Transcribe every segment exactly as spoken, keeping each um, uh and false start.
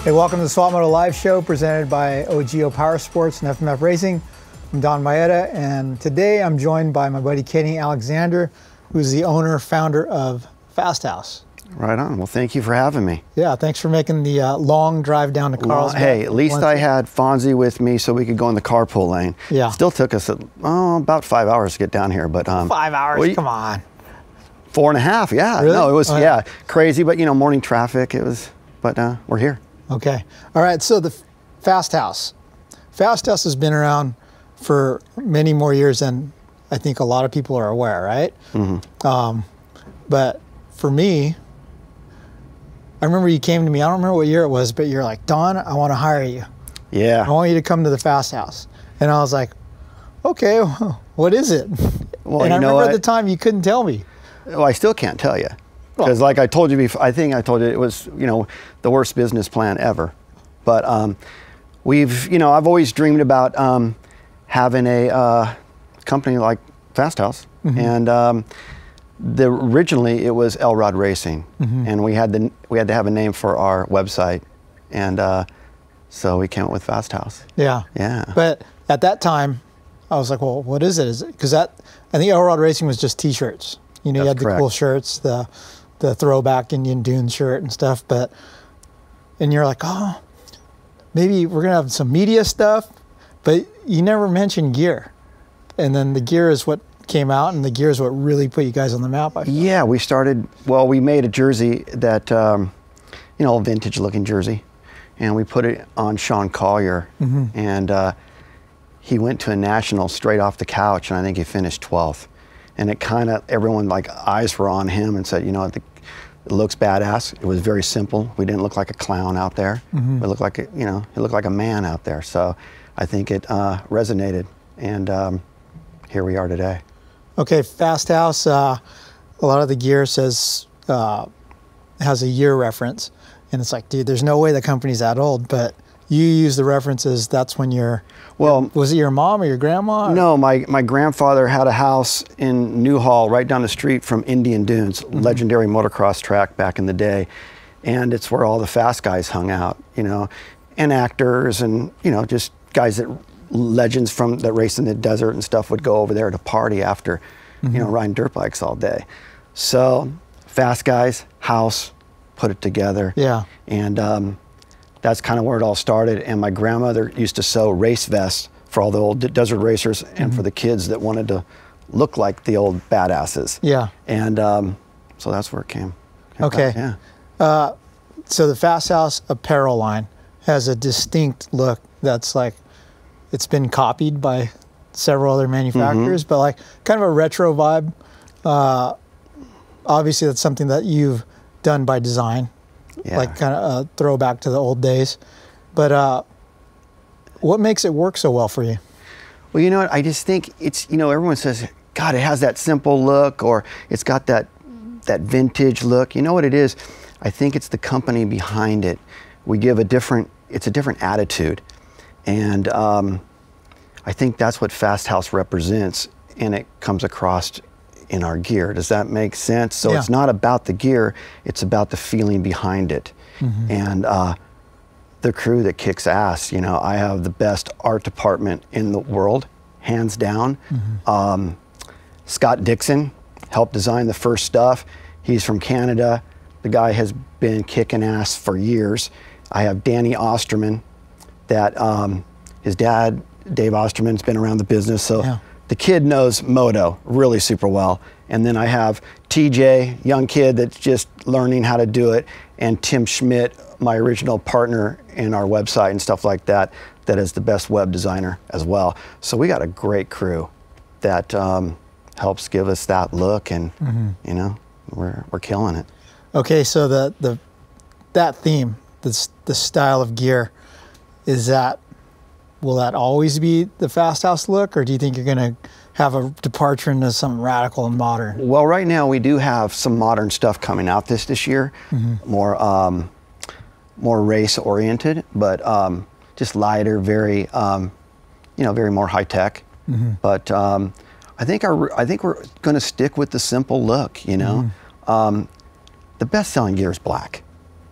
Hey, welcome to the Swapmoto Live Show presented by Ogio Powersports and F M F Racing. I'm Don Maeda, and today I'm joined by my buddy Kenny Alexander, who's the owner, founder of Fasthouse. Right on. Well, thank you for having me. Yeah, thanks for making the uh, long drive down to Carlsbad. Well, hey, at least I had Fonzie with me so we could go in the carpool lane. Yeah. Still took us oh, about five hours to get down here, but um, five hours. well, Come on. Four and a half. Yeah. Really? No, it was oh, yeah. yeah crazy, but you know, morning traffic. It was, but uh, we're here. Okay. All right. So the Fasthouse. Fasthouse has been around for many more years than I think a lot of people are aware, right? Mm-hmm. Um, but for me, I remember you came to me, I don't remember what year it was, but you're like, Don, I want to hire you. Yeah. I want you to come to the Fasthouse. And I was like, okay, what is it? Well, and you I know remember what? at the time you couldn't tell me. Well, I still can't tell you. Well- Because like I told you before, I think I told you it was, you know, the worst business plan ever. But um, we've, you know, I've always dreamed about um, having a uh, company like Fasthouse. Mm-hmm. And um, the, originally it was Elrod Racing. Mm-hmm. And we had, the, we had to have a name for our website. And uh, so we came up with Fasthouse. Yeah. Yeah. But at that time, I was like, well, what is it? Is it because that, I think Elrod Racing was just T-shirts. You know, That's you had the correct. cool shirts, the the throwback Indian Dunes shirt and stuff. But, and you're like, oh, maybe we're going to have some media stuff. But you never mentioned gear. And then the gear is what came out, and the gear is what really put you guys on the map. I feel. Yeah, we started, well, we made a jersey that, um, you know, vintage looking jersey. And we put it on Sean Collier. Mm-hmm. And uh, he went to a national straight off the couch, and I think he finished twelfth. And it kind of, everyone, like, eyes were on him and said, you know, it looks badass. It was very simple. We didn't look like a clown out there. Mm-hmm. We looked like, a, you know, it looked like a man out there. So I think it uh, resonated. And um, here we are today. Okay, Fasthouse, uh, a lot of the gear says, uh, has a year reference. And it's like, dude, there's no way the company's that old. But you use the references, that's when you're, Well, was it your mom or your grandma? Or? no, my, my grandfather had a house in Newhall right down the street from Indian Dunes, mm-hmm. legendary motocross track back in the day. And it's where all the fast guys hung out, you know, and actors and, you know, just guys that, legends from that race in the desert and stuff would go over there to party after, mm-hmm. you know, riding dirt bikes all day. So fast guys, house, put it together. Yeah. And um, that's kind of where it all started. And my grandmother used to sew race vests for all the old desert racers and mm-hmm. for the kids that wanted to look like the old badasses. Yeah. And um, so that's where it came. came okay. Back. Yeah. Uh, so the Fasthouse apparel line has a distinct look that's like, it's been copied by several other manufacturers, mm-hmm. but like kind of a retro vibe. Uh, obviously that's something that you've done by design. Yeah. Like kind of a throwback to the old days. But uh, what makes it work so well for you? Well, you know what? I just think it's, you know, everyone says, God, it has that simple look, or it's got that, that vintage look. You know what it is? I think it's the company behind it. We give a different, it's a different attitude. And um, I think that's what Fasthouse represents, and it comes across in our gear. Does that make sense? So yeah. It's not about the gear, it's about the feeling behind it. Mm-hmm. And uh, the crew that kicks ass. You know, I have the best art department in the world, hands down. Mm-hmm. um, Scott Dixon helped design the first stuff. He's from Canada. The guy has been kicking ass for years. I have Danny Osterman, that um, his dad, Dave Osterman's been around the business, so yeah. The kid knows moto really super well. And then I have T J, young kid that's just learning how to do it, and Tim Schmidt, my original partner in our website and stuff like that, that is the best web designer as well. So we got a great crew that um, helps give us that look, and mm-hmm. you know, we're, we're killing it. Okay, so the, the, that theme, this, the style of gear, is that, will that always be the Fasthouse look, or do you think you're going to have a departure into something radical and modern? Well, right now we do have some modern stuff coming out this this year, mm-hmm. more um, more race oriented, but um, just lighter, very um, you know, very more high tech. Mm-hmm. But um, I think our I think we're going to stick with the simple look. You know, mm-hmm. um, the best selling gear is black.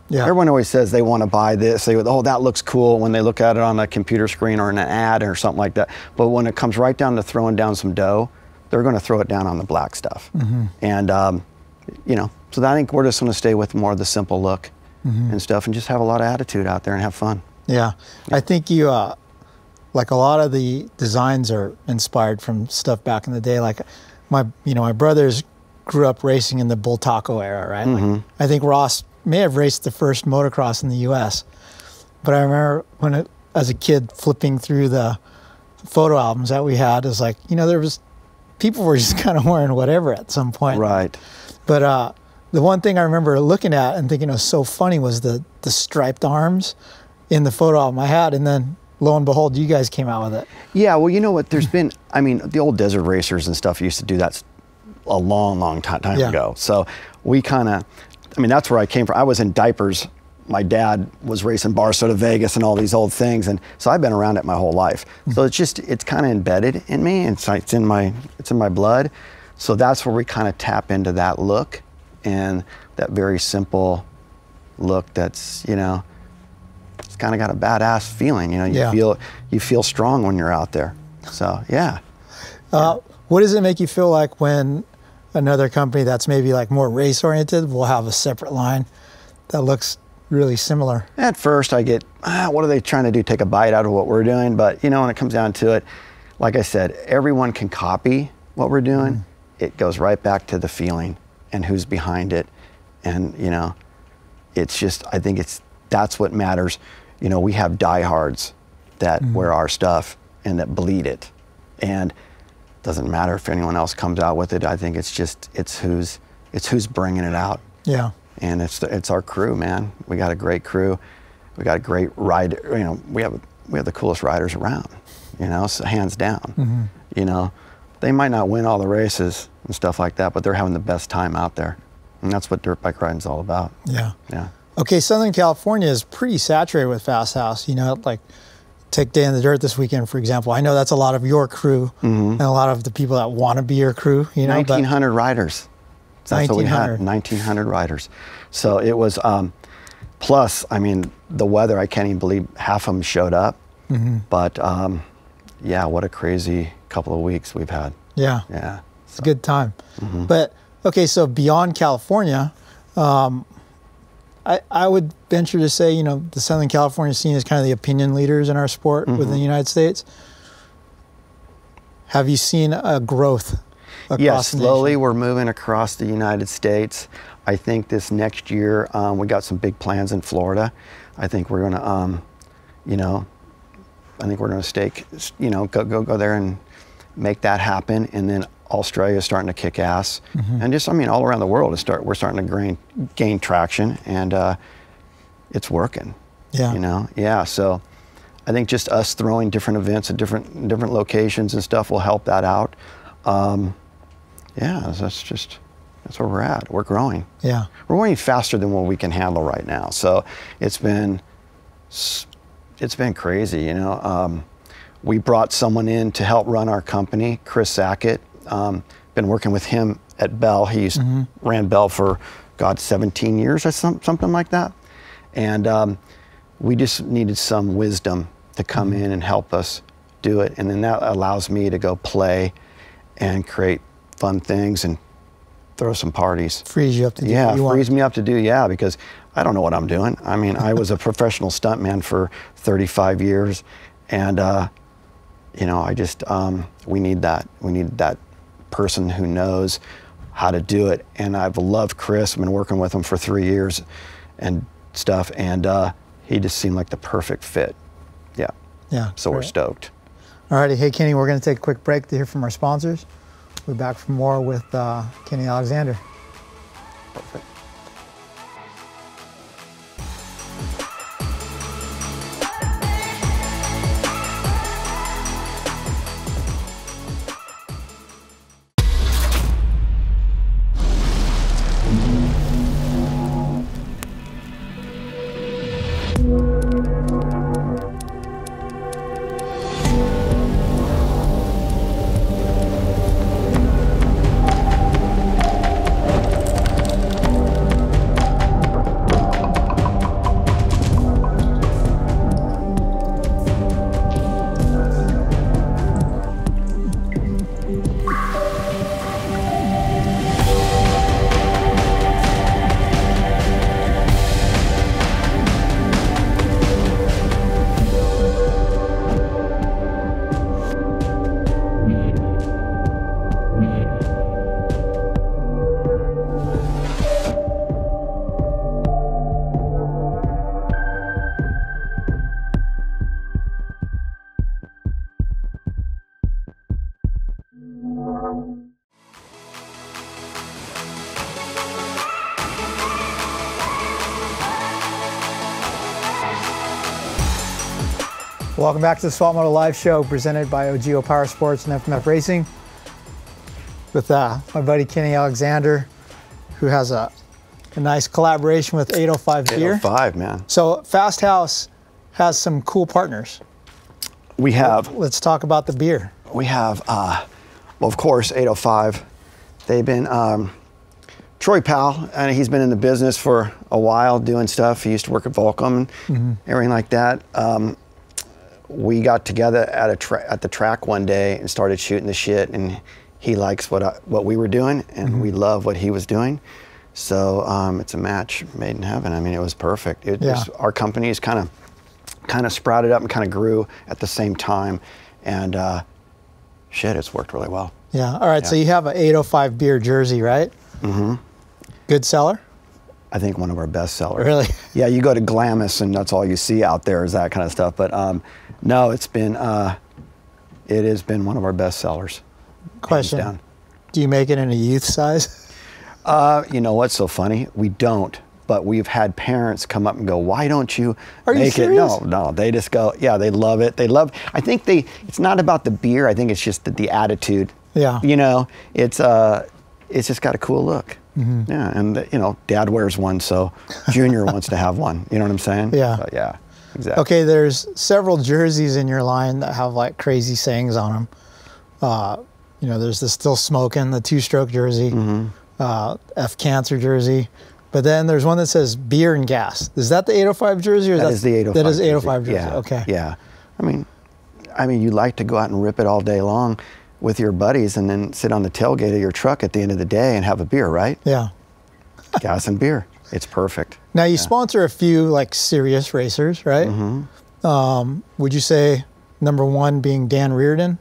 Yeah. Everyone always says they want to buy this. They go, oh, that looks cool when they look at it on a computer screen or in an ad or something like that. But when it comes right down to throwing down some dough, they're going to throw it down on the black stuff. Mm-hmm. And, um, you know, so I think we're just going to stay with more of the simple look mm-hmm. and stuff and just have a lot of attitude out there and have fun. Yeah. yeah. I think you, uh, like a lot of the designs are inspired from stuff back in the day. Like my, you know, my brothers grew up racing in the Bull Taco era, right? Mm-hmm. Like, I think Ross may have raced the first motocross in the U S, but I remember when it, as a kid flipping through the photo albums that we had, is like, you know, there was, people were just kind of wearing whatever at some point. Right. But uh, the one thing I remember looking at and thinking it was so funny was the, the striped arms in the photo album I had, and then lo and behold, you guys came out with it. Yeah, well, you know what, there's been, I mean, the old desert racers and stuff used to do that a long, long time, time yeah. ago. So we kind of, I mean, that's where I came from. I was in diapers. My dad was racing Barstow to Vegas and all these old things. And so I've been around it my whole life. Mm-hmm. So it's just, it's kind of embedded in me. It's, it's in my, it's in my blood. So that's where we kind of tap into that look and that very simple look that's, you know, it's kind of got a badass feeling. You know, you yeah. feel, you feel strong when you're out there. So, yeah. Uh, what does it make you feel like when another company that's maybe like more race oriented will have a separate line that looks really similar? At first I get, ah, what are they trying to do? Take a bite out of what we're doing? But you know, when it comes down to it, like I said, everyone can copy what we're doing. Mm. It goes right back to the feeling and who's behind it. And you know, it's just, I think it's, that's what matters. You know, we have diehards that mm. wear our stuff and that bleed it. And doesn't matter if anyone else comes out with it. I think it's just, it's who's, it's who's bringing it out. Yeah. And it's, it's our crew, man. We got a great crew. We got a great rider. You know, we have, we have the coolest riders around, you know, so hands down. Mm-hmm. You know, they might not win all the races and stuff like that, but they're having the best time out there. And that's what dirt bike riding's all about. Yeah. Yeah. Okay, Southern California is pretty saturated with Fasthouse. You know, like take Day in the Dirt this weekend, for example. I know that's a lot of your crew mm-hmm. and a lot of the people that want to be your crew. You know, nineteen hundred riders. That's what we had, nineteen hundred. nineteen hundred riders. So it was, um, plus, I mean, the weather, I can't even believe half of them showed up. Mm-hmm. But um, yeah, what a crazy couple of weeks we've had. Yeah. Yeah. It's so. a good time. Mm-hmm. But, okay, so beyond California, um, I, I would venture to say, you know, the Southern California scene is kind of the opinion leaders in our sport mm-hmm. within the United States. Have you seen a growth across yes, the slowly nation? We're moving across the United States. I think this next year, um, we got some big plans in Florida. I think we're gonna, um, you know, I think we're gonna stake, you know, go, go, go there and make that happen. And then Australia is starting to kick ass. Mm-hmm. And just, I mean, all around the world, is start, we're starting to gain, gain traction, and uh, it's working. Yeah. You know, yeah, so I think just us throwing different events at different, different locations and stuff will help that out. Um, yeah, that's just, that's where we're at. We're growing. Yeah. We're growing faster than what we can handle right now. So it's been, it's been crazy, you know. Um, we brought someone in to help run our company, Chris Sackett. Um, been working with him at Bell. He's mm-hmm. ran Bell for, God, seventeen years or some, something like that. And um, we just needed some wisdom to come mm-hmm. in and help us do it. And then that allows me to go play and create fun things and throw some parties. Frees you up to do yeah, what you frees want. me up to do, yeah, because I don't know what I'm doing. I mean, I was a professional stuntman for thirty-five years, and uh, you know, I just, um, we need that. We need that person who knows how to do it. And I've loved Chris. I've been working with him for three years and stuff, and uh, he just seemed like the perfect fit. Yeah. Yeah. So great. We're stoked. All righty. Hey, Kenny, we're going to take a quick break to hear from our sponsors. We'll be back for more with uh, Kenny Alexander. Perfect. Welcome back to the Swapmoto Live Show presented by Ogio Powersports and F M F Racing with uh, my buddy Kenny Alexander, who has a, a nice collaboration with eight oh five Beer. eight oh five, man. So Fasthouse has some cool partners. We have. Let's talk about the beer. We have, uh, well, of course, eight oh five. They've been, um, Troy Powell, and he's been in the business for a while doing stuff. He used to work at Volcom and mm-hmm. everything like that. Um, we got together at a tra at the track one day and started shooting the shit, and he likes what I, what we were doing, and mm-hmm. we love what he was doing. So um, it's a match made in heaven. I mean, it was perfect. It yeah. was, our companies kind of kind of sprouted up and kind of grew at the same time, and uh, shit, it's worked really well. Yeah. All right. Yeah. So you have an eight oh five Beer jersey, right? Mm-hmm. Good seller? I think one of our best sellers. Really? Yeah, you go to Glamis and that's all you see out there is that kind of stuff. But um, no, it's been, uh, it has been one of our best sellers. Question, down. Do you make it in a youth size? Uh, you know what's so funny? We don't, but we've had parents come up and go, why don't you Are make you serious? it? No, no, they just go, yeah, they love it. They love, I think they, it's not about the beer. I think it's just the, the attitude. Yeah. You know, it's, uh, it's just got a cool look. Mm-hmm. Yeah, and you know, Dad wears one, so Junior wants to have one. You know what I'm saying? Yeah. So, yeah, exactly. Okay, there's several jerseys in your line that have like crazy sayings on them. Uh, you know, there's the Still Smoking, the two-stroke jersey, mm-hmm. uh, F Cancer jersey, but then there's one that says beer and gas. Is that the eight oh five jersey? Or that is the eight oh five. That is eight oh five jersey. Yeah. Okay. Yeah. I mean, I mean, you like to go out and rip it all day long with your buddies and then sit on the tailgate of your truck at the end of the day and have a beer, right? Yeah. Gas and beer. It's perfect. Now you yeah. sponsor a few like serious racers, right? Mm-hmm. Um, would you say number one being Dan Reardon?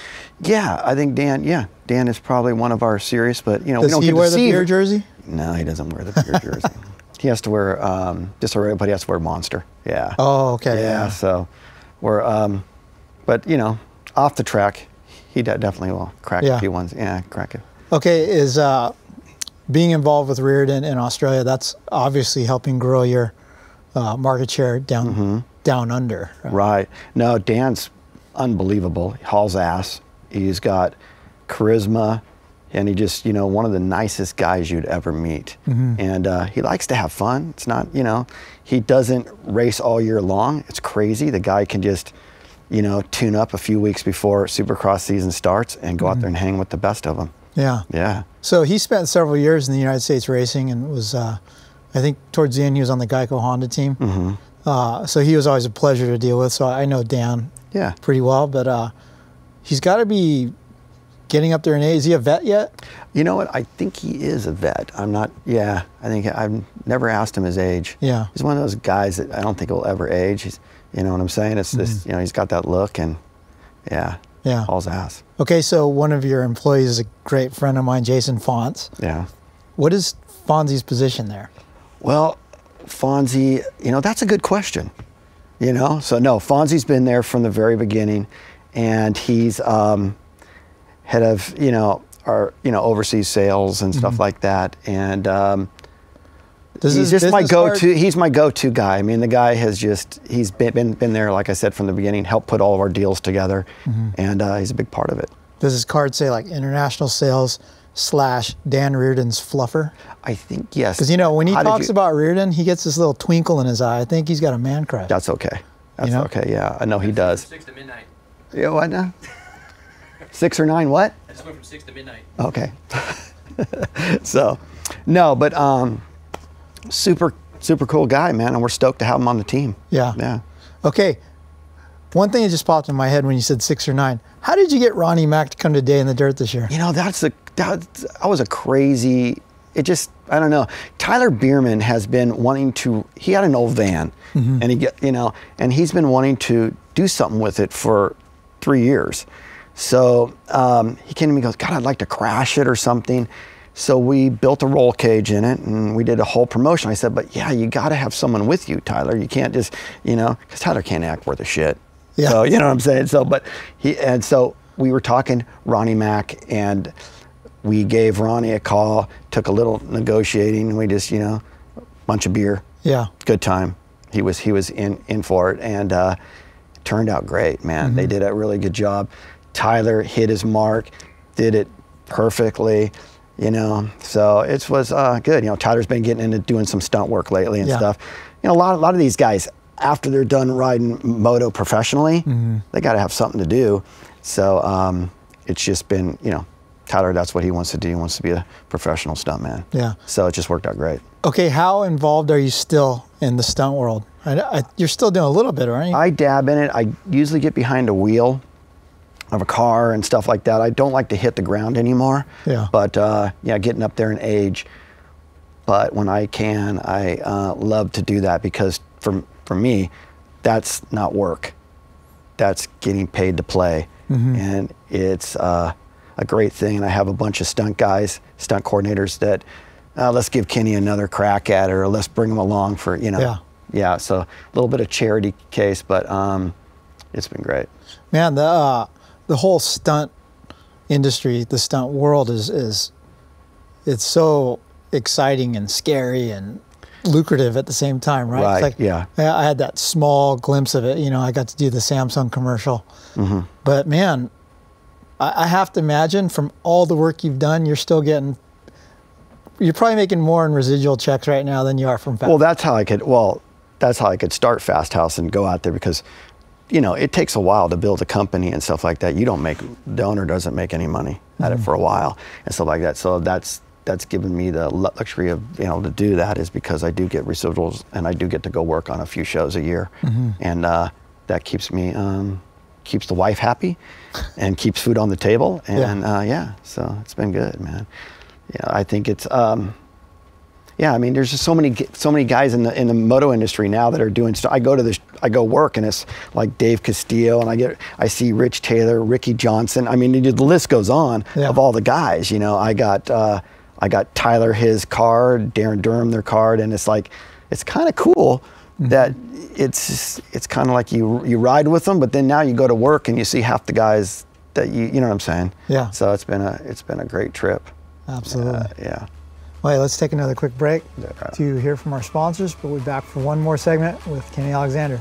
Yeah, I think Dan, yeah. Dan is probably one of our serious, but you know, Does we don't he get wear to the see beer her. jersey? No, he doesn't wear the beer jersey. He has to wear, um, just so everybody has to wear Monster. Yeah. Oh, okay. Yeah, yeah. so we're, um, but you know, off the track, he definitely will crack yeah. a few ones. Yeah, crack it. Okay, is uh, being involved with Reardon in Australia, that's obviously helping grow your uh, market share down mm-hmm. down under. Right? right. No, Dan's unbelievable. He hauls ass. He's got charisma, and he just, you know, one of the nicest guys you'd ever meet. Mm-hmm. And uh, he likes to have fun. It's not, you know, he doesn't race all year long. It's crazy. The guy can just, you know, tune up a few weeks before Supercross season starts and go mm-hmm. out there and hang with the best of them. Yeah. Yeah. So he spent several years in the United States racing and was, uh, I think towards the end he was on the Geico Honda team. Mm-hmm. uh, so he was always a pleasure to deal with. So I know Dan yeah. pretty well, but uh, he's got to be getting up there in age. Is he a vet yet? You know what? I think he is a vet. I'm not, yeah. I think I've never asked him his age. Yeah. He's one of those guys that I don't think will ever age. He's, you know what I'm saying? It's mm-hmm. this, you know, he's got that look and yeah. Yeah. Hauls ass. Okay, so one of your employees is a great friend of mine, Jason Fonz. Yeah. What is Fonzie's position there? Well, Fonzie, you know, that's a good question. You know, so no, Fonzie's been there from the very beginning, and he's um, head of, you know, our, you know, overseas sales and stuff mm-hmm. like that. And um, Does he's just my go-to. Card... He's my go-to guy. I mean, the guy has just, he's been, been, been there, like I said, from the beginning, helped put all of our deals together, mm-hmm. and uh, he's a big part of it. Does his card say like international sales slash Dan Reardon's fluffer? I think yes. Because, you know, when he How talks you... about Reardon, he gets this little twinkle in his eye. I think he's got a man crush. That's okay. That's you know? okay, yeah. I know he does. Six to midnight. Yeah, what now? Six or nine, what? I just went from six to midnight. Okay. So, no, but um, super, super cool guy, man, and we're stoked to have him on the team. Yeah. Yeah. Okay. One thing that just popped in my head when you said six or nine. How did you get Ronnie Mack to come to Day in the Dirt this year? You know, that's a that, that was a crazy. It just, I don't know. Tyler Bierman has been wanting to. He had an old van, mm-hmm. and he get, you know, and he's been wanting to do something with it for three years. So um, he came to me and goes, God, I'd like to crash it or something. So we built a roll cage in it, and we did a whole promotion. I said, but yeah, you got to have someone with you, Tyler. You can't just, you know, because Tyler can't act worth a shit. Yeah. So, you know what I'm saying? So, but he, and so we were talking Ronnie Mack, and we gave Ronnie a call, took a little negotiating. We just, you know, bunch of beer. Yeah. Good time. He was, he was in, in for it. And uh, turned out great, man. Mm-hmm. They did a really good job. Tyler hit his mark, did it perfectly, you know. So it was uh, good. You know, Tyler's been getting into doing some stunt work lately and yeah. stuff. You know, a lot, a lot of these guys, after they're done riding moto professionally, mm-hmm. they got to have something to do. So um, it's just been, you know, Tyler, that's what he wants to do. He wants to be a professional stuntman. Yeah. So it just worked out great. Okay, how involved are you still in the stunt world? I, I, you're still doing a little bit, aren't you? I dab in it. I usually get behind a wheel of a car and stuff like that. I don't like to hit the ground anymore. Yeah. But uh, yeah, getting up there in age. But when I can, I uh, love to do that because for for me, that's not work. That's getting paid to play, mm-hmm. and it's uh, a great thing. And I have a bunch of stunt guys, stunt coordinators that uh, let's give Kenny another crack at it, or let's bring him along for you know. Yeah. Yeah. So a little bit of charity case, but um, it's been great. Man, the uh, the whole stunt industry, the stunt world is is it's so exciting and scary and lucrative at the same time, right? Right, it's like, yeah. I had that small glimpse of it. You know, I got to do the Samsung commercial. Mm-hmm. But man, I, I have to imagine from all the work you've done, you're still getting, you're probably making more in residual checks right now than you are from Fast. Well, that's how I could, well, that's how I could start Fasthouse and go out there because, you know, it takes a while to build a company and stuff like that. You don't make, the owner doesn't make any money at mm-hmm. it for a while and stuff like that. So that's, that's given me the luxury of being able to do that is because I do get residuals and I do get to go work on a few shows a year. Mm-hmm. And uh, that keeps me, um, keeps the wife happy and keeps food on the table. And yeah, uh, yeah so it's been good, man. Yeah, I think it's, um, yeah, I mean, there's just so many, so many guys in the in the moto industry now that are doing stuff. I go to this, I go work, and it's like Dave Castillo, and I get, I see Rich Taylor, Ricky Johnson. I mean, the list goes on yeah. of all the guys. You know, I got, uh, I got Tyler his card, Darren Durham their card, and it's like, it's kind of cool mm-hmm. that it's it's kind of like you you ride with them, but then now you go to work and you see half the guys that you you know what I'm saying? Yeah. So it's been a it's been a great trip. Absolutely. Uh, yeah. Well, hey, let's take another quick break to hear from our sponsors, but we'll be back for one more segment with Kenny Alexander.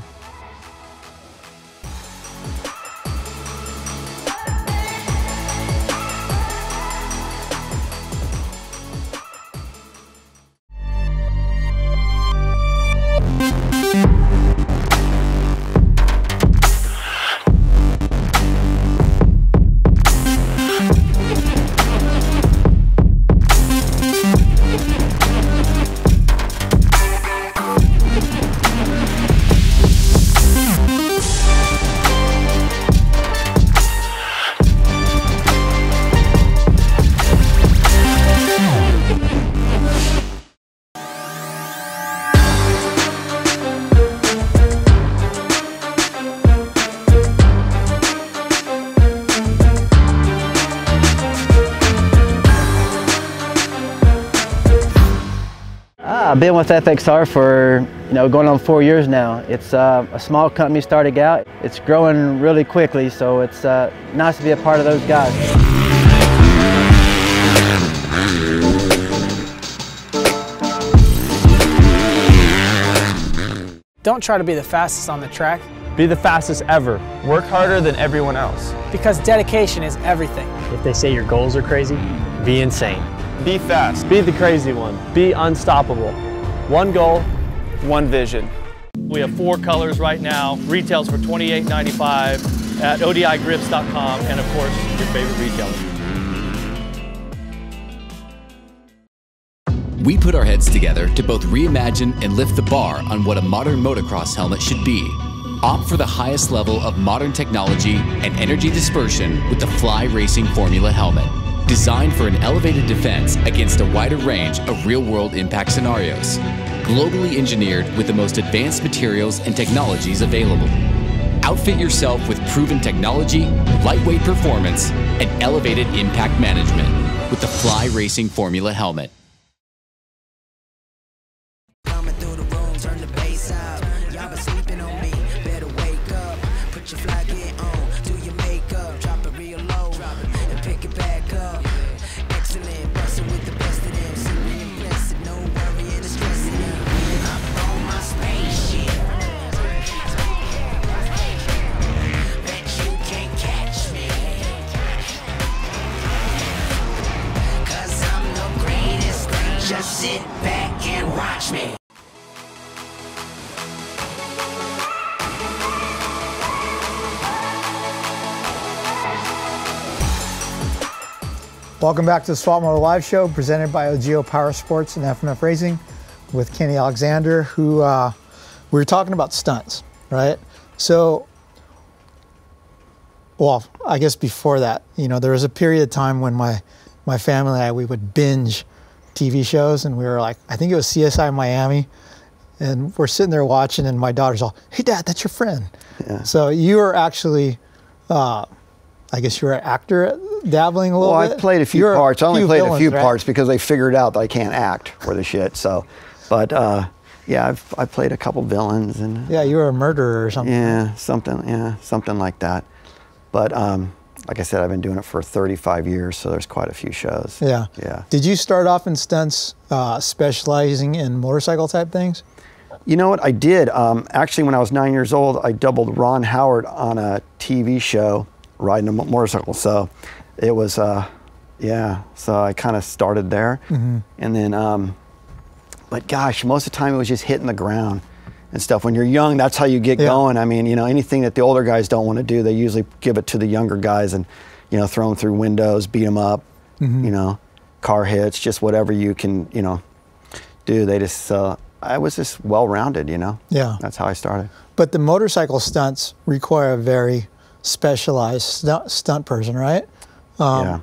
I've been with F X R for, you know, going on four years now. It's uh, a small company starting out. It's growing really quickly, so it's uh, nice to be a part of those guys. Don't try to be the fastest on the track. Be the fastest ever. Work harder than everyone else. Because dedication is everything. If they say your goals are crazy, be insane. Be fast. Be the crazy one. Be unstoppable. One goal, one vision. We have four colors right now. Retails for twenty-eight ninety-five at O D I grips dot com and of course your favorite retailer. We put our heads together to both reimagine and lift the bar on what a modern motocross helmet should be. Opt for the highest level of modern technology and energy dispersion with the Fly Racing Formula helmet. Designed for an elevated defense against a wider range of real-world impact scenarios. Globally engineered with the most advanced materials and technologies available. Outfit yourself with proven technology, lightweight performance, and elevated impact management with the Fly Racing Formula helmet. Welcome back to the Swapmoto Live Show, presented by Ogio Powersports and F M F Racing with Kenny Alexander, who uh, we were talking about stunts, right? So, well, I guess before that, you know, there was a period of time when my, my family and I, we would binge T V shows, and we were like, I think it was C S I Miami, and we're sitting there watching, and my daughter's all, hey, Dad, that's your friend. Yeah. So you were actually, uh, I guess you were an actor dabbling a little well, bit? Well, I played a few You're parts. I only played villains, a few right? parts because they figured out that I can't act for the shit. So, but uh, yeah, I've I played a couple villains and. Yeah, you were a murderer or something. Yeah, something. Yeah, something like that. But um, like I said, I've been doing it for thirty-five years, so there's quite a few shows. Yeah. Yeah. Did you start off in stunts, uh, specializing in motorcycle type things? You know what, I did. Um, actually, when I was nine years old, I doubled Ron Howard on a T V show riding a motorcycle. So it was, uh, yeah, so I kind of started there. Mm-hmm. And then, um, but gosh, most of the time it was just hitting the ground and stuff. When you're young, that's how you get yeah. going. I mean, you know, anything that the older guys don't want to do, they usually give it to the younger guys and, you know, throw them through windows, beat them up, mm-hmm. you know, car hits, just whatever you can, you know, do. They just, uh, I was just well-rounded, you know? Yeah. That's how I started. But the motorcycle stunts require a very specialized stunt, stunt person, right? Um, yeah.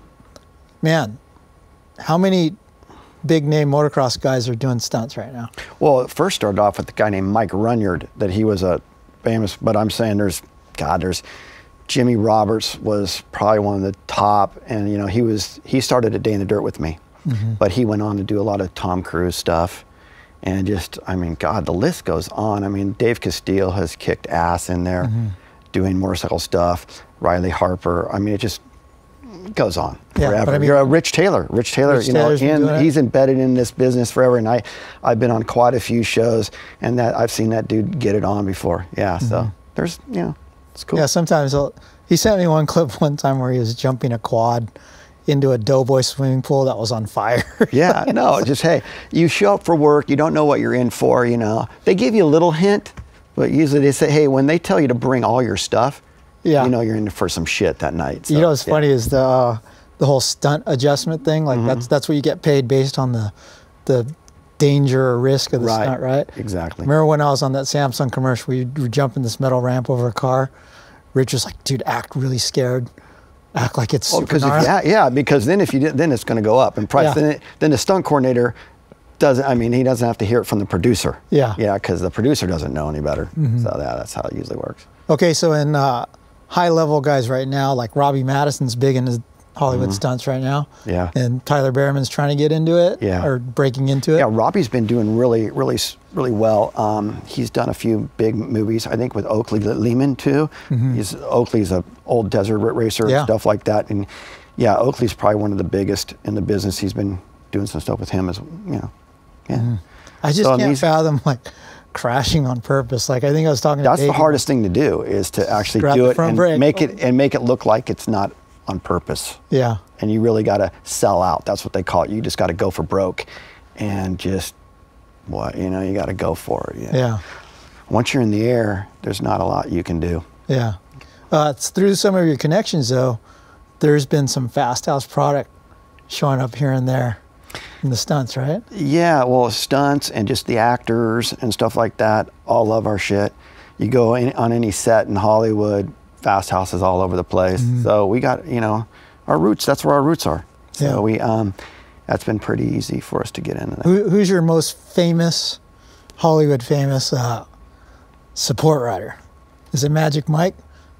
Man, how many big-name motocross guys are doing stunts right now? Well, it first started off with a guy named Mike Runyard, that he was a famous, but I'm saying there's, God, there's, Jimmy Roberts was probably one of the top, and, you know, he was, he started a day in the dirt with me, mm-hmm. but he went on to do a lot of Tom Cruise stuff. And just, I mean, God, the list goes on. I mean, Dave Castile has kicked ass in there, mm-hmm. doing motorcycle stuff. Riley Harper. I mean, it just goes on yeah, forever. But I mean, You're a Rich Taylor. Rich Taylor, Rich you know, and he's embedded in this business forever. And I, I've been on quite a few shows, and that I've seen that dude get it on before. Yeah, mm-hmm. so there's, you know, it's cool. Yeah, sometimes I'll, he sent me one clip one time where he was jumping a quad into a Doughboy swimming pool that was on fire. Yeah, no, just, hey, you show up for work, you don't know what you're in for, you know. They give you a little hint, but usually they say, hey, when they tell you to bring all your stuff, yeah. you know you're in for some shit that night. So, you know what's yeah. funny is the uh, the whole stunt adjustment thing, like mm-hmm. that's that's what you get paid based on the the danger or risk of the right. stunt, right? Exactly. Remember when I was on that Samsung commercial, we were jumping this metal ramp over a car? Rich was like, dude, act really scared. Act like it's oh, super if, yeah, yeah, because then if you did, then it's going to go up in price. Yeah. Then, it, then the stunt coordinator doesn't. I mean, he doesn't have to hear it from the producer. Yeah, yeah, because the producer doesn't know any better. Mm-hmm. So yeah, that's how it usually works. Okay, so in uh, high-level guys right now, like Robbie Madison's big in his Hollywood mm-hmm. stunts right now. Yeah, and Tyler Behrman's trying to get into it. Yeah, or breaking into it. Yeah, Robbie's been doing really, really, really well. Um, he's done a few big movies. I think with Oakley Lehman too. Mm-hmm. He's Oakley's a old desert racer yeah. and stuff like that. And yeah, Oakley's probably one of the biggest in the business. He's been doing some stuff with him as you know. Yeah, mm-hmm. I just so, can't fathom like crashing on purpose. Like I think I was talking. That's to the hardest thing to do is to actually Grab do the it front and brake. make it and make it look like it's not on purpose. Yeah. And you really got to sell out. That's what they call it. You just got to go for broke, and just what you know you got to go for it. Yeah. yeah. Once you're in the air, there's not a lot you can do. Yeah. Uh, it's through some of your connections, though, there's been some Fasthouse product showing up here and there in the stunts, right? Yeah. Well, stunts and just the actors and stuff like that all love our shit. You go in, on any set in Hollywood, Fasthouse is all over the place. Mm-hmm. So we got, you know, our roots, that's where our roots are. So yeah. we, um, that's been pretty easy for us to get into that. Who, who's your most famous, Hollywood famous uh, support rider? Is it Magic Mike?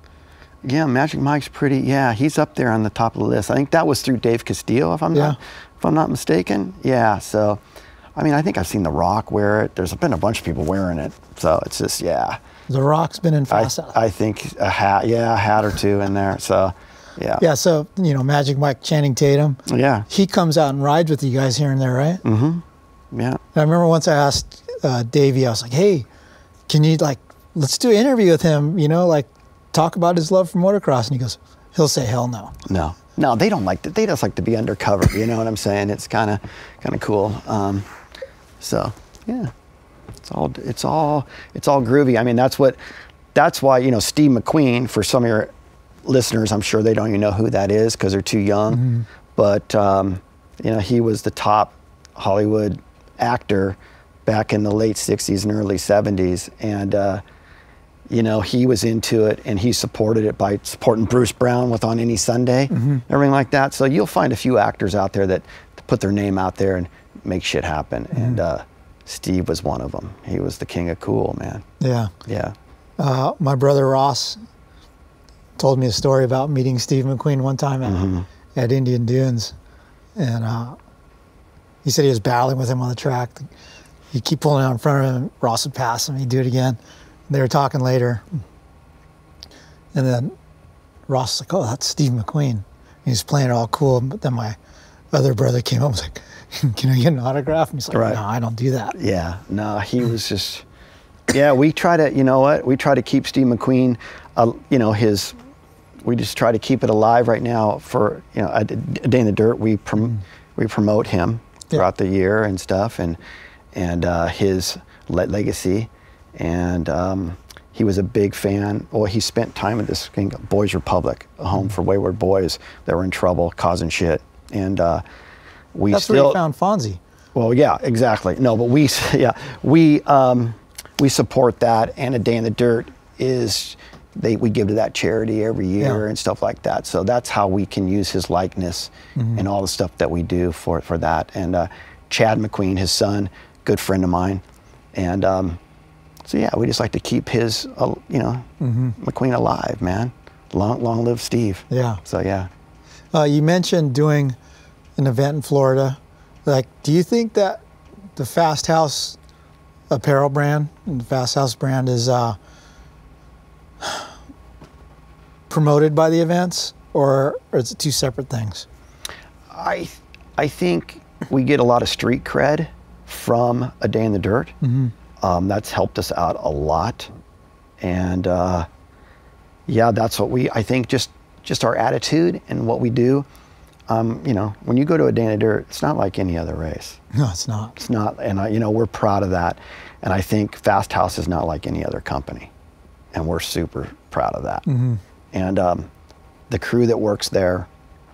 Yeah, Magic Mike's pretty, yeah, he's up there on the top of the list. I think that was through Dave Castile, if I'm, yeah. not, if I'm not mistaken. Yeah, so, I mean, I think I've seen The Rock wear it. There's been a bunch of people wearing it. So it's just, yeah. The Rock's been in Fasthouse. I, I think a hat, yeah, a hat or two in there. So, yeah. Yeah, so, you know, Magic Mike, Channing Tatum. Yeah. He comes out and rides with you guys here and there, right? Mm-hmm. Yeah. And I remember once I asked uh, Davey, I was like, hey, can you, like, let's do an interview with him, you know, like, talk about his love for motocross. And he goes, he'll say, hell no. No. No, they don't like to, they just like to be undercover, you know what I'm saying? It's kind of kind of cool. Um, so, yeah. It's all, it's all, it's all groovy. I mean, that's what, that's why, you know, Steve McQueen, for some of your listeners, I'm sure they don't even know who that is because they're too young. Mm-hmm. but um, you know, he was the top Hollywood actor back in the late sixties and early seventies, and uh, you know, he was into it, and he supported it by supporting Bruce Brown with On Any Sunday, mm-hmm. everything like that. So you'll find a few actors out there that put their name out there and make shit happen, mm-hmm. and uh, Steve was one of them. He was the king of cool, man. Yeah. Yeah. Uh, my brother Ross told me a story about meeting Steve McQueen one time at, mm-hmm. at Indian Dunes, and uh, he said he was battling with him on the track. He'd keep pulling out in front of him, Ross would pass him, he'd do it again. They were talking later, and then Ross was like, "Oh, that's Steve McQueen." He was playing it all cool, but then my other brother came up and was like, "Can I get an autograph?" And he's like, right. "No, I don't do that." Yeah, no, he was just, yeah, we try to, you know what, we try to keep Steve McQueen, uh, you know, his, we just try to keep it alive right now for, you know, a, a Day in the Dirt, we, prom we promote him throughout yeah. the year and stuff, and, and uh, his le legacy. And um, he was a big fan. Well, he spent time at this thing, Boys Republic, a home for wayward boys that were in trouble, causing shit. And uh, we That's still. where you found Fonzie. Well, yeah, exactly. No, but we, yeah, we um, we support that. And A Day in the Dirt is they we give to that charity every year yeah. and stuff like that. So that's how we can use his likeness mm-hmm. and all the stuff that we do for for that. And uh, Chad McQueen, his son, good friend of mine, and. Um, So yeah, we just like to keep his, uh, you know, mm-hmm. McQueen alive, man. Long, long live Steve. Yeah. So yeah. Uh, you mentioned doing an event in Florida. Like, do you think that the Fasthouse apparel brand and the Fasthouse brand is uh, promoted by the events, or, or is it two separate things? I, I think we get a lot of street cred from A Day in the Dirt. Mm-hmm. Um, that's helped us out a lot, and uh, yeah, that's what we. I think just just our attitude and what we do. Um, you know, when you go to A Day in the Dirt, it's not like any other race. No, it's not. It's not, and uh, you know, we're proud of that. And I think Fasthouse is not like any other company, and we're super proud of that. Mm-hmm. And um, the crew that works there,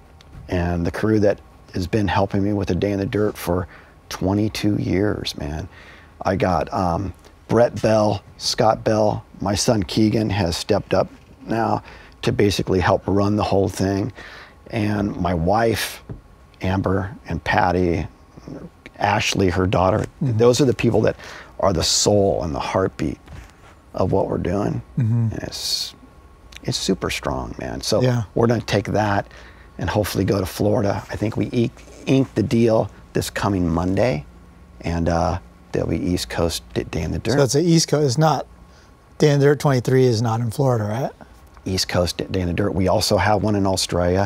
and the crew that has been helping me with A Day in the Dirt for twenty-two years, man. I got um, Brett Bell, Scott Bell, my son Keegan has stepped up now to basically help run the whole thing. And my wife, Amber, and Patty, Ashley, her daughter, mm-hmm. those are the people that are the soul and the heartbeat of what we're doing. Mm-hmm. And it's, it's super strong, man. So yeah. we're gonna take that and hopefully go to Florida. I think we inked the deal this coming Monday, and uh, there'll be East Coast Day in the Dirt. So it's an East Coast, it's not, Day in the Dirt twenty-three is not in Florida, right? East Coast Day in the Dirt. We also have one in Australia,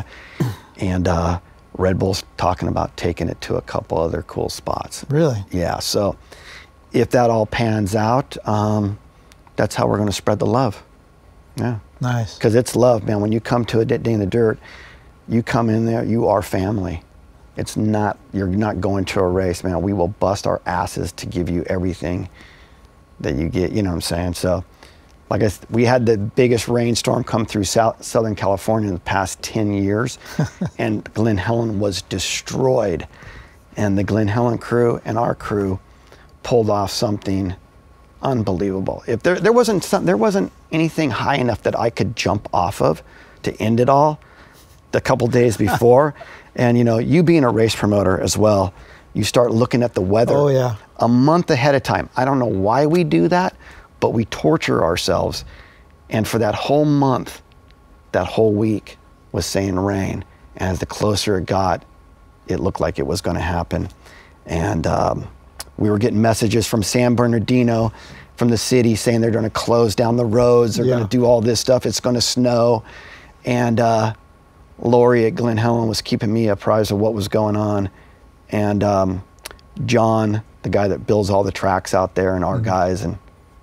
and uh, Red Bull's talking about taking it to a couple other cool spots. Really? Yeah, so if that all pans out, um, that's how we're gonna spread the love. Yeah. Nice. Because it's love, man. When you come to a Day in the Dirt, you come in there, you are family. It's not, you're not going to a race, man. We will bust our asses to give you everything that you get, you know what I'm saying? So, like I, we had the biggest rainstorm come through South, Southern California in the past ten years, and Glen Helen was destroyed. And the Glen Helen crew and our crew pulled off something unbelievable. If there, there wasn't some, there wasn't anything high enough that I could jump off of to end it all the couple days before. And you know, you being a race promoter as well, you start looking at the weather oh, yeah. a month ahead of time. I don't know why we do that, but we torture ourselves. And for that whole month, that whole week was saying rain. And as the closer it got, it looked like it was gonna happen. And um, we were getting messages from San Bernardino, from the city, saying they're gonna close down the roads, they're yeah. gonna do all this stuff, it's gonna snow. And uh, Lori at Glen Helen was keeping me apprised of what was going on. And um, John, the guy that builds all the tracks out there, and our mm-hmm. guys, and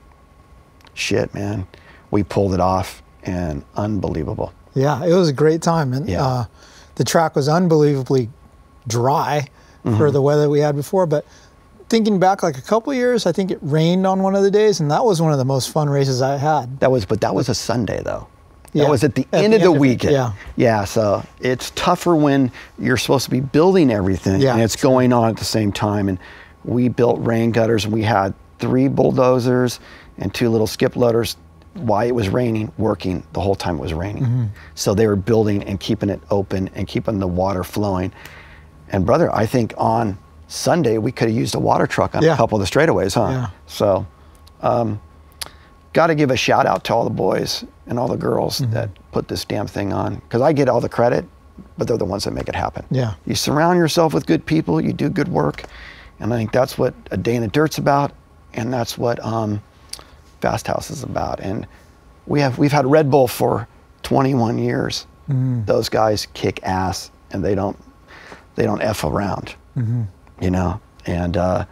shit, man, we pulled it off, and unbelievable. Yeah, it was a great time. And yeah. uh, the track was unbelievably dry mm-hmm. for the weather we had before. But thinking back like a couple of years, I think it rained on one of the days, and that was one of the most fun races I had. That was, but that was a Sunday though. That Yeah. was at the At end the of the end of it, weekend. yeah. Yeah, so it's tougher when you're supposed to be building everything Yeah, and it's true. going on at the same time. And we built rain gutters, and we had three bulldozers and two little skip loaders while it was raining, working the whole time it was raining. Mm-hmm. So they were building and keeping it open and keeping the water flowing. And brother, I think on Sunday we could have used a water truck on Yeah. a couple of the straightaways, huh? Yeah. So, um, got to give a shout out to all the boys and all the girls Mm-hmm. that put this damn thing on, because I get all the credit, but they're the ones that make it happen. Yeah. You surround yourself with good people, you do good work, and I think that's what a day in the dirt's about, and that's what um, Fasthouse is about. And we have we've had Red Bull for twenty-one years. Mm-hmm. Those guys kick ass, and they don't they don't f around, Mm-hmm. you know. And uh,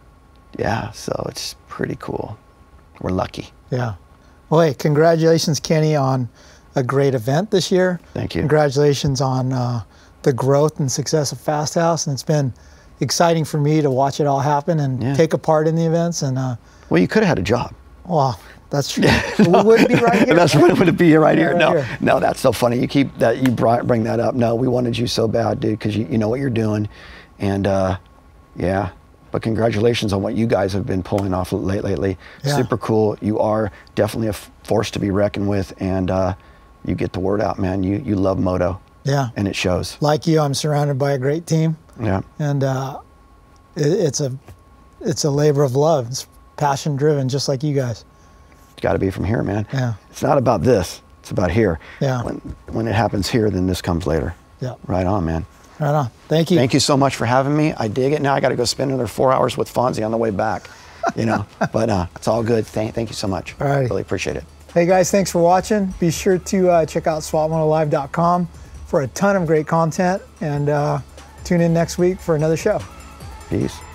yeah, so it's pretty cool. We're lucky. Yeah. Well, hey, congratulations, Kenny, on a great event this year. Thank you. Congratulations on uh, the growth and success of Fasthouse, and it's been exciting for me to watch it all happen and Yeah. take a part in the events. And uh, Well, you could have had a job. well, that's true. We wouldn't be right here. That's what it would be right Yeah, here. right no, here. no, that's so funny. You keep that. You brought, bring that up. No, we wanted you so bad, dude, because you, you know what you're doing, and uh, yeah. But congratulations on what you guys have been pulling off late lately. Yeah. Super cool. You are definitely a f- force to be reckoned with, and uh, you get the word out, man. You you love moto, Yeah. and it shows. Like you, I'm surrounded by a great team, Yeah. and uh, it, it's a it's a labor of love. It's passion driven, just like you guys. It's got to be from here, man. Yeah. It's not about this. It's about here. Yeah. When when it happens here, then this comes later. Yeah. Right on, man. Right on. Thank you. Thank you so much for having me. I dig it. Now I got to go spend another four hours with Fonzie on the way back, you know. But uh, it's all good. Thank, thank you so much. All righty. Really appreciate it. Hey guys, thanks for watching. Be sure to uh, check out swap moto live dot com for a ton of great content, and uh, tune in next week for another show. Peace.